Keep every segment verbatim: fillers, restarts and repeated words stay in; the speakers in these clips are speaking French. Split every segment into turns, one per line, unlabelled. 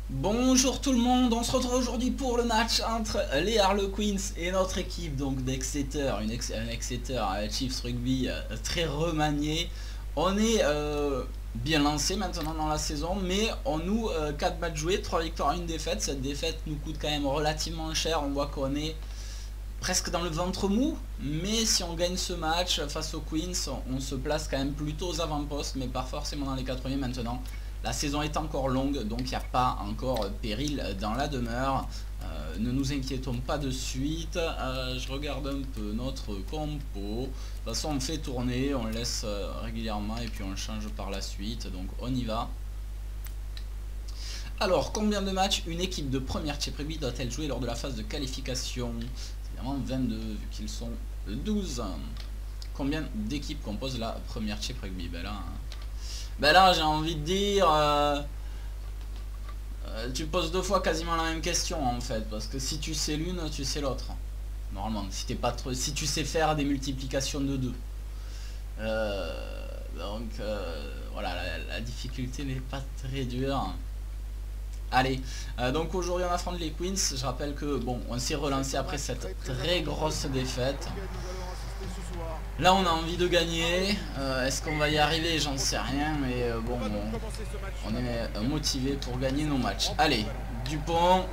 Bonjour tout le monde, on se retrouve aujourd'hui pour le match entre les Harlequins et notre équipe donc d'Exeter, une ex un Exeter euh, Chiefs Rugby euh, très remanié. On est euh, bien lancé maintenant dans la saison, mais on nous euh, quatre matchs joués, trois victoires, une défaite. Cette défaite nous coûte quand même relativement cher, on voit qu'on est presque dans le ventre mou, mais si on gagne ce match face aux Queens, on, on se place quand même plutôt aux avant-postes, mais pas forcément dans les quatre premiers maintenant. La saison est encore longue, donc il n'y a pas encore péril dans la demeure. Euh, ne nous inquiétons pas de suite. Euh, je regarde un peu notre compo. De toute façon, on fait tourner, on laisse euh, régulièrement et puis on change par la suite. Donc on y va. Alors, combien de matchs une équipe de première Chip Rugby doit-elle jouer lors de la phase de qualification? Évidemment vingt-deux, vu qu'ils sont douze. Combien d'équipes composent la première Chip Rugby? Ben là... Hein. Ben là j'ai envie de dire euh, euh, tu poses deux fois quasiment la même question en fait, parce que si tu sais l'une tu sais l'autre normalement, si t'es pas trop, si tu sais faire des multiplications de deux euh, donc euh, voilà, la, la difficulté n'est pas très dure. Allez, euh, donc aujourd'hui on affronte les Queens. Je rappelle que bon, on s'est relancé après cette très grosse défaite. Là on a envie de gagner, euh, est-ce qu'on va y arriver? J'en sais rien, mais euh, bon, on, on est euh, motivé pour gagner nos matchs. Allez, Dupont.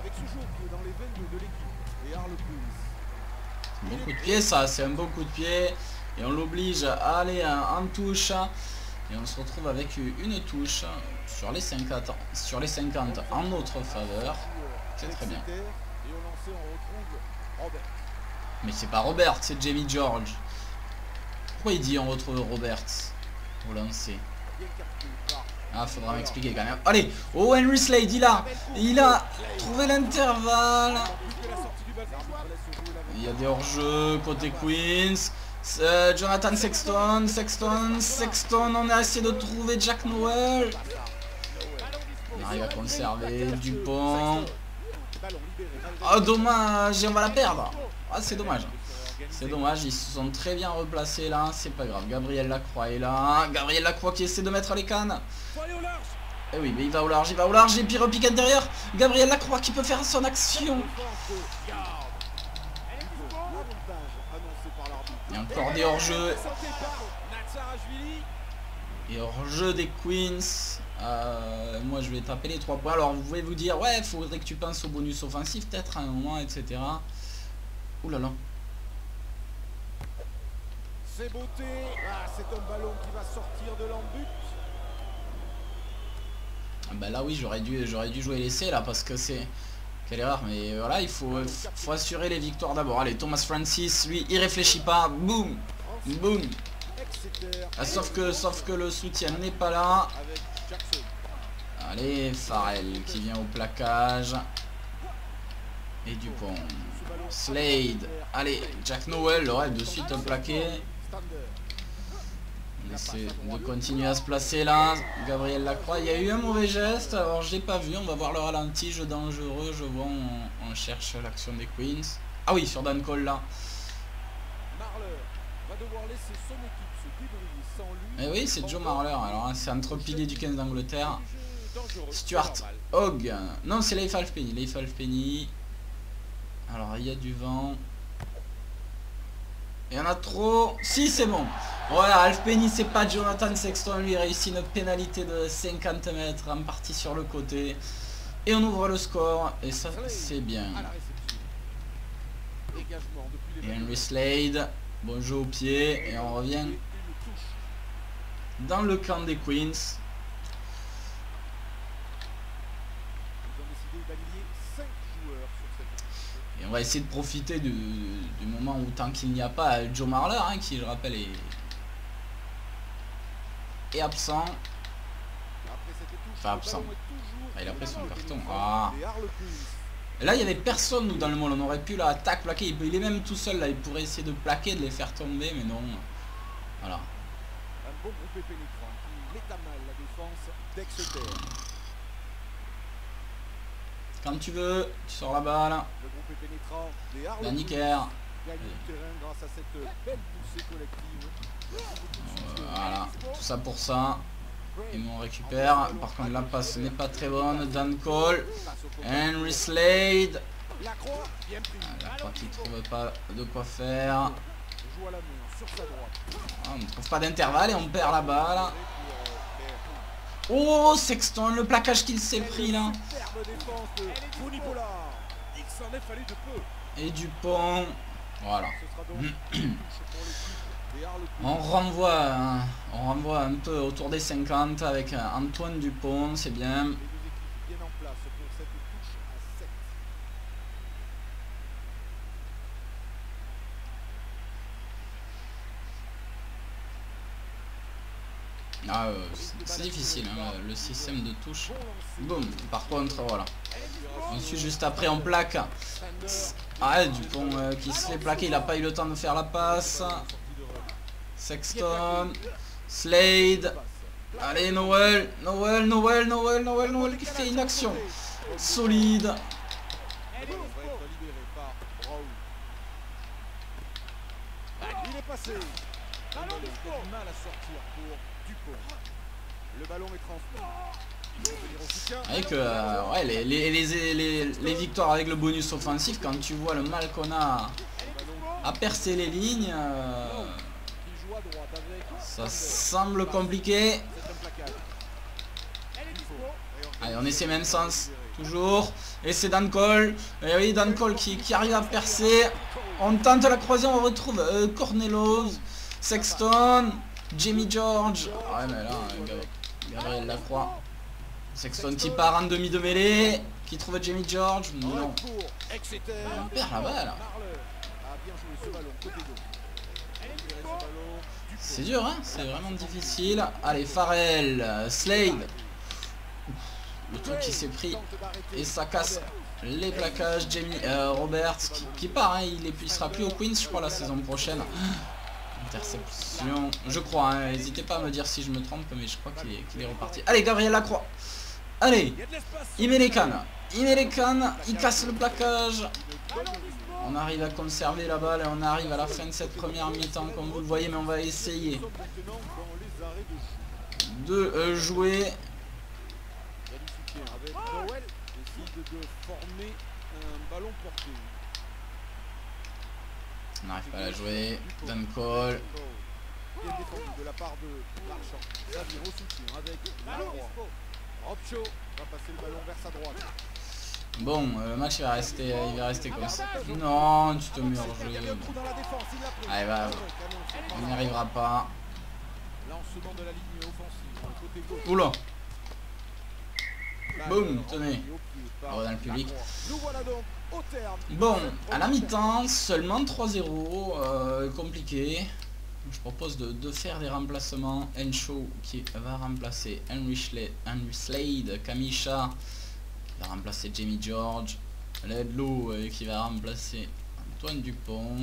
C'est un bon coup de pied ça, c'est un bon coup de pied. Et on l'oblige à aller en touche. Et on se retrouve avec une touche sur les cinquante, sur les cinquante en notre faveur. C'est très bien. Mais c'est pas Robert, c'est Jamie George. Pourquoi il dit on retrouve Roberts au lancer? Ah, faudra m'expliquer quand même. Allez, oh Henry Slade, il a, il a trouvé l'intervalle. Il y a des hors-jeux côté Queens. Euh, Jonathan Sexton, Sexton, Sexton, on a essayé de trouver Jack Noel. On arrive à conserver Dupont. Oh dommage, on va la perdre. Ah c'est dommage. C'est dommage, ils se sont très bien replacés là, c'est pas grave. Gabriel Lacroix est là. Gabriel Lacroix qui essaie de mettre les cannes. Eh oui, mais il va au large, il va au large. Et puis repique intérieur. Gabriel Lacroix qui peut faire son action. Il y a encore des hors-jeux. Et hors-jeu des Queens. Euh, moi je vais taper les trois points. Alors vous pouvez vous dire, ouais, il faudrait que tu penses au bonus offensif peut-être à un moment, et cetera. Ouh là là.
C'est beauté. Ah, c'est un ballon qui va sortir de l'embut.
Ah bah là oui, j'aurais dû, j'aurais dû jouer l'essai là parce que c'est... Quelle erreur, mais voilà, il faut, faut assurer les victoires d'abord. Allez, Thomas Francis, lui, il réfléchit pas. Boum, boum. Ah, sauf que, sauf que le soutien n'est pas là. Allez, Farrell qui vient au plaquage. Et Dupont. Slade. Allez, Jack Noel, le rêve de suite un plaqué. On essaie de continuer à se placer là. Gabriel Lacroix, il y a eu un mauvais geste, alors je l'ai pas vu, on va voir le ralenti, jeu dangereux, je vois, on, on cherche l'action des Queens. Ah oui, sur Dan Cole là. Eh oui, c'est Joe Marler, alors hein, c'est entre pilier du quinze d'Angleterre. Stuart Hogg. Non, c'est Leif Halfpenny, Leif Halfpenny. Alors il y a du vent. Il y en a trop. Si, c'est bon. Voilà, Halfpenny, c'est pas Jonathan Sexton. Lui réussit une pénalité de cinquante mètres en partie sur le côté. Et on ouvre le score. Et ça, c'est bien. Et Henry Slade. Bon jeu au pied. Et on revient dans le camp des Queens. Et on va essayer de profiter du, du moment où, tant qu'il n'y a pas, Joe Marler, hein, qui je rappelle est, est absent. Enfin absent. Ah, il a pris son carton. Ah. Et là il y avait personne nous dans le monde. On aurait pu la tac plaquer. Il, il est même tout seul là. Il pourrait essayer de plaquer, de les faire tomber, mais non. Voilà. Un bon groupe pénétrant qui met à mal la défense d'Exeter. Quand tu veux, tu sors la balle. Danny Kerr. Voilà, tout ça pour ça. Et on récupère. Par contre la passe n'est pas très bonne. Dan Cole. Henry Slade.
La croix, bien pris.
Ah, la croix qui trouve pas de quoi faire.
Joue à la main sur sa droite.
Ah, on ne trouve pas d'intervalle et on perd la balle. Oh, Sexton, le plaquage qu'il s'est pris là.
Superbe défense de Funipola. Il s'en est fallu de peu.
Et Dupont. Voilà.
Ce sera donc une touche pour l'équipe des Harlequins.
On renvoie, hein, on renvoie un peu autour des cinquante avec Antoine Dupont, c'est bien.
Les deux équipes bien en place pour cette touche à sept.
Ah, euh, c'est difficile, hein, le système de touche. Boum, par contre, voilà. Ensuite, juste après, on plaque. Ah, Dupont euh, qui se fait plaquer, il n'a pas eu le temps de faire la passe. Sexton, Slade. Allez, Noël, Noël, Noël, Noël, Noël, Noël qui fait une action solide.
Il est passé. Il a du mal à sortir pour Dupont. Le ballon est transmis.
Avec euh, ouais, les, les, les, les, les victoires avec le bonus offensif, quand tu vois le mal qu'on a à percer les lignes, euh, ça semble compliqué. Allez, on essaie même sens, toujours. Et c'est Dan Cole. Et oui, Dan Cole qui, qui arrive à percer. On tente la croisée, on retrouve euh, Cornelos, Sexton, Jamie George. Ouais, mais là, euh, Gabriel Lacroix. Sexton qui part en demi de mêlée, qui trouve Jamie George. Non, on perd la balle. C'est dur, hein, c'est vraiment difficile. Allez, Farrell, Slade. Le truc qui s'est pris et ça casse les plaquages. Jamie euh, Roberts qui, qui part, hein, il, est, il sera plus au Queens, je crois, la saison prochaine. Interception, je crois, hein, n'hésitez pas à me dire si je me trompe, mais je crois qu'il est, qu'il est reparti. Allez, Gabriel Lacroix. Allez, il met les cannes. Il met les cannes, il casse le plaquage. On arrive à conserver la balle et on arrive à la fin de cette première mi-temps, comme vous le voyez, mais on va essayer de euh, jouer.
Avec Powell, décide de former un ballon porté.
On n'arrive pas à la jouer. Dan Cole.
Bien défendu de la part de Marchand. Xavier au soutien avec Lacroix. Robcho va passer le ballon vers sa droite.
Bon, euh, le match il va rester, il va rester comme ça. Non, tu te mets hors jeu. Allez, va. On n'y arrivera pas.
Lancement de la ligne offensive. Côté gauche.
Oula. Boum, tenez. Oh, dans le public. Bon, à la mi-temps, seulement trois zéro. Euh, compliqué. Je propose de, de faire des remplacements. Henshaw qui va remplacer Henry, Schle Henry Slade. Kamisha qui va remplacer Jamie George. Ledlow euh, qui va remplacer Antoine Dupont.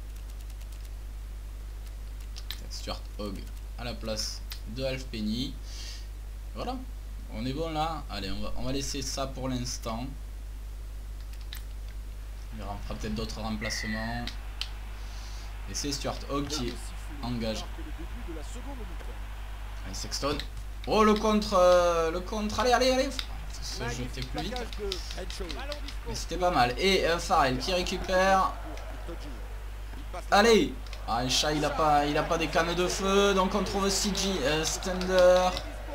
Stuart Hogg à la place de Halfpenny. Voilà. On est bon là. Allez, on va, on va laisser ça pour l'instant. Il y aura peut-être d'autres remplacements. Et c'est Stuart Hogg qui engage. Allez, Sexton. Oh, le contre. Euh, le contre. Allez, allez, allez. Faut se jeter plus vite. Mais c'était pas mal. Et euh, Farrell qui récupère. Allez. Ah, Chat, il a pas, il a pas des cannes de feu. Donc on trouve C G euh, Stender.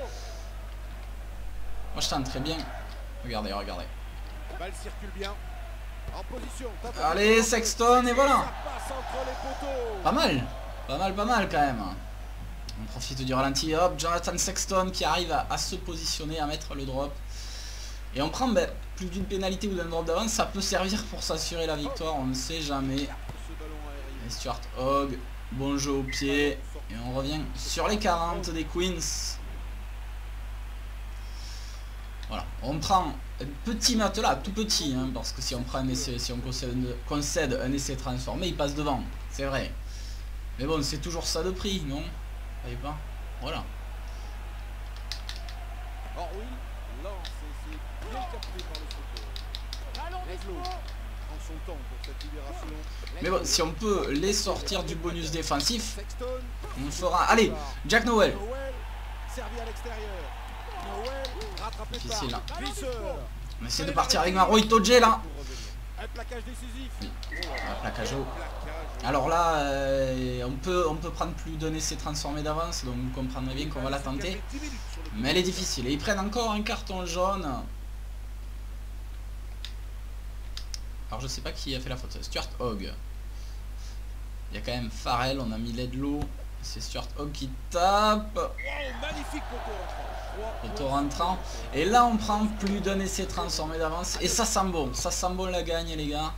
Moi je tente très bien. Regardez, regardez.
Balle circule bien. En position.
Allez, Sexton, et voilà. Pas mal. Pas mal, pas mal quand même. On profite du ralenti. Hop, Jonathan Sexton qui arrive à, à se positionner, à mettre le drop. Et on prend ben, plus d'une pénalité ou d'un drop d'avance. Ça peut servir pour s'assurer la victoire, on ne sait jamais. Et Stuart Hogg, bon jeu au pied. Et on revient sur les quarante des Queens. Voilà, on prend un petit matelas, tout petit, hein, parce que si on prend un essai, si on concède, concède un essai transformé, il passe devant, c'est vrai. Mais bon, c'est toujours ça de prix, non? Vous voyez pas? Voilà.
Oh oui, là, c'est bien capté par le sauteur. Ledlow prend son temps pour cette libération.
Mais bon, si on peut les sortir du bonus défensif, on fera... Allez, Jack Noël.
servi à l'extérieur. Noël, rattrapé par
Difficile, hein.
Visser.
On essaie de partir avec Maro Itoje là.
Pour revenir. Un plaquage décisif.
Oui.
Oh là là.
Un plaquage haut.
Plaquage.
Alors là, euh, on peut on peut prendre plus d'un essai transformé d'avance, donc vous comprendrez bien qu'on va la tenter. Mais elle est difficile. Et ils prennent encore un carton jaune. Alors je sais pas qui a fait la faute. Stuart Hogg. Il y a quand même Farrell, on a mis Ledlow. C'est Stuart Hogg qui tape.
Wow, magnifique poteau rentrant.
Poteau rentrant. Et là on prend plus d'un essai transformé d'avance. Et ça sent bon. Ça sent bon la gagne les gars.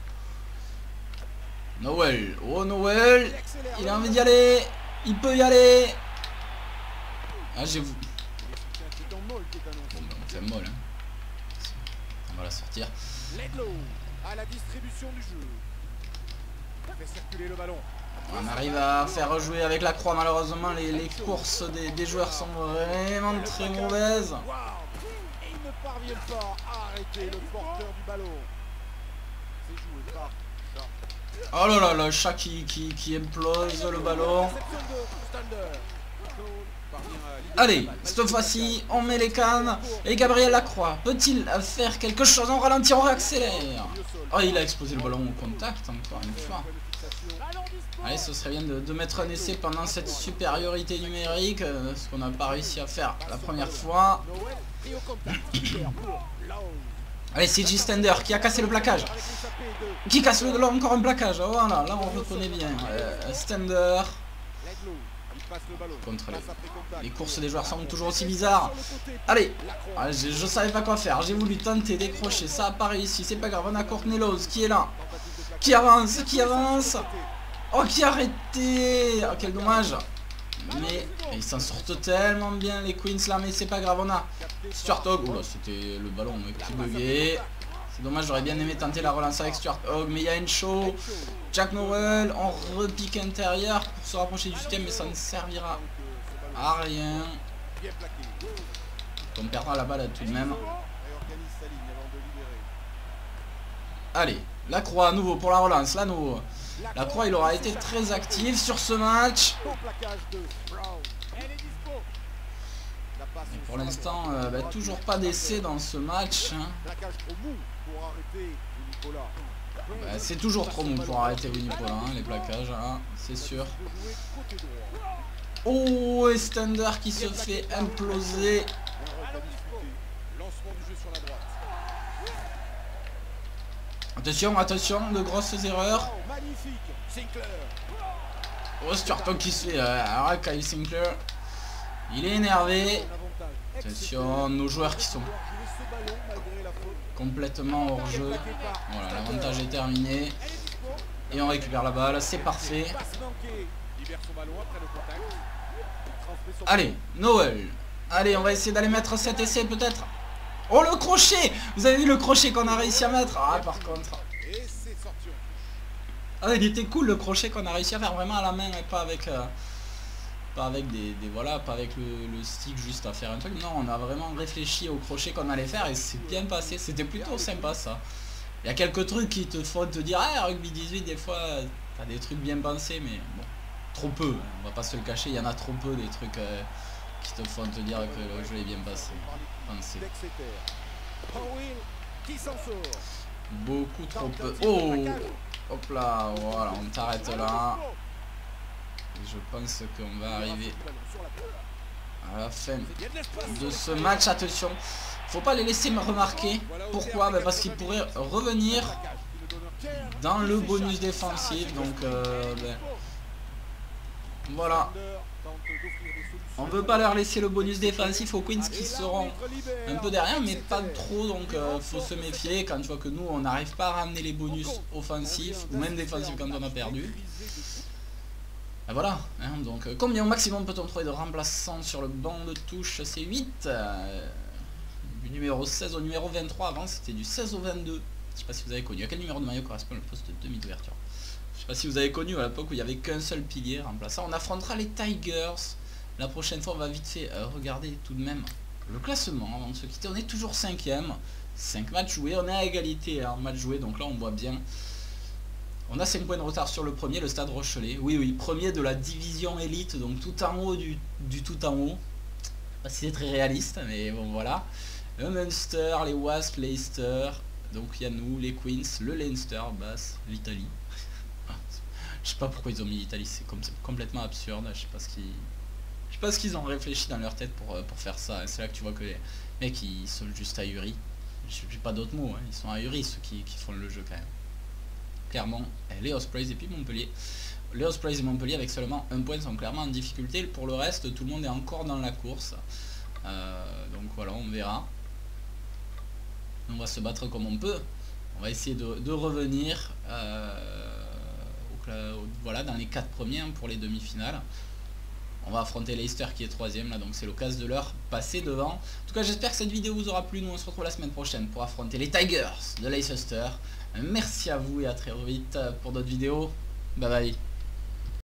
Noël. Oh Noël. Il a envie d'y aller. Il peut y aller. Ah j'ai vu.
C'est un molle qui est annoncé.
Bon, ben, on fait un molle. Hein. On va la sortir.
Ledlow à la distribution du jeu. Fait circuler le ballon.
On arrive à faire rejouer avec la croix. Malheureusement les, les courses des, des joueurs sont vraiment très mauvaises.
Wow. Et ils ne parviennent pas à arrêter le porteur du ballon. C'est joué par Chat.
Oh là là, le chat qui, qui, qui implose le ballon.
Réception de Stander. Cole parvient à libérer
Allez,
la balle.
cette fois-ci, on met les cannes. Et Gabriel Lacroix peut-il faire quelque chose? On ralentit, on réaccélère. Oh, il a explosé le ballon au contact, encore une fois. Allez, ce serait bien de, de mettre un essai pendant cette supériorité numérique, euh, ce qu'on n'a pas réussi à faire la première fois.
Noël pris au contact. Super pour Lowe.
Allez, c'est J. Stender qui a cassé le plaquage.
Avec une sapée de
Qui casse le, là, encore un plaquage. Voilà, là on reconnaît bien. Euh, Stender.
Ledlow. Il passe le ballon.
Contre les,
Passe après contact.
les courses des joueurs sont toujours aussi bizarres. Allez, ah, je, je savais pas quoi faire. J'ai voulu tenter décrocher. Ça a pas réussi. C'est pas grave. On a Courtney Lawes qui est là. Qui avance, qui avance. Oh, qui a arrêté. Oh, quel dommage. Mais ils s'en sortent tellement bien les Queens là. Mais c'est pas grave. On a Stuart Hogg. Oula, c'était le ballon qui buguait. C'est dommage, j'aurais bien aimé tenter la relance avec Stuart Hogg. Mais il y a une show. Jack Noël en repique intérieur pour se rapprocher du système. Mais ça ne servira à rien. On perdra la balle tout de même. Allez, la croix à nouveau pour la relance. La nouveau. La croix, il aura été très actif sur ce match. Et pour l'instant, euh, bah, toujours pas d'essai dans ce match. Hein. Bah, c'est toujours trop mou pour arrêter Winnie Paulin, hein, les plaquages, hein, c'est sûr. Oh, et Stender qui se fait imploser. Attention, attention, de grosses erreurs. Oh, Stuart Hogg qui se fait... Euh, alors, Kyle Sinclair, il est énervé. Attention, nos joueurs qui sont complètement hors jeu. Voilà, l'avantage est terminé. Et on récupère la balle, c'est parfait. Allez, Noël. Allez, on va essayer d'aller mettre cet essai peut-être. Oh, le crochet! Vous avez vu le crochet qu'on a réussi à mettre? Ah, par contre. Ah, il était cool le crochet qu'on a réussi à faire vraiment à la main et pas avec... Euh, pas avec des, des... Voilà, pas avec le, le stick juste à faire un truc. Non, on a vraiment réfléchi au crochet qu'on allait faire et c'est bien passé. C'était plutôt sympa ça. Il y a quelques trucs qui te font te dire, ah, rugby dix-huit, des fois, t'as des trucs bien pensés, mais bon, trop peu. On va pas se le cacher, il y en a trop peu des trucs euh, qui te font te dire que le jeu est bien passé. Pensé. Beaucoup trop peu. Oh, hop là, voilà, on t'arrête là. Et je pense qu'on va arriver à la fin de ce match. Attention, faut pas les laisser me remarquer. Pourquoi? Ben parce qu'ils pourraient revenir dans le bonus défensif. Donc euh, ben, voilà. On veut pas leur laisser le bonus défensif aux Queens qui seront un peu derrière, mais pas trop, donc euh, faut se méfier quand tu vois que nous on n'arrive pas à ramener les bonus offensifs ou même défensifs quand on a perdu. Et voilà, hein, donc euh, combien au maximum peut-on trouver de remplaçants sur le banc de touche? C'est huit. Euh, du numéro seize au numéro vingt-trois, avant c'était du seize au vingt-deux. Je sais pas si vous avez connu. À quel numéro de maillot correspond le poste de demi d'ouverture? Je sais pas si vous avez connu à l'époque où il n'y avait qu'un seul pilier remplaçant. On affrontera les Tigers. La prochaine fois, on va vite fait euh, regarder tout de même le classement avant de se quitter. On est toujours cinquième. cinq matchs joués. On est à égalité en matchs joués. Donc là, on voit bien. On a cinq points de retard sur le premier, le Stade Rochelet. Oui, oui, premier de la division élite. Donc tout en haut du, du tout en haut. pas si c'est très réaliste, mais bon voilà. Le Munster, les Wasps, Leicester. Donc il y a nous, les Queens, le Leinster, Bath, l'Italie. Je sais pas pourquoi ils ont mis l'Italie, c'est comme complètement absurde. Je sais pas ce qu'ils, je sais pas ce qu'ils ont réfléchi dans leur tête pour, pour faire ça. C'est là que tu vois que les mecs ils sont juste ahuris. J'ai pas d'autres mots, hein. Ils sont ahuris ceux qui, qui font le jeu quand même. Clairement, les Ospreys et puis Montpellier. Les Ospreys et Montpellier avec seulement un point sont clairement en difficulté. Pour le reste, tout le monde est encore dans la course. Euh, donc voilà, on verra. On va se battre comme on peut. On va essayer de, de revenir euh, au, au, voilà, dans les quatre premiers hein, pour les demi-finales. On va affronter Leicester qui est troisième là, donc c'est l'occasion de leur passer devant. En tout cas, j'espère que cette vidéo vous aura plu. Nous on se retrouve la semaine prochaine pour affronter les Tigers de Leicester. Merci à vous et à très vite pour d'autres vidéos. Bye bye.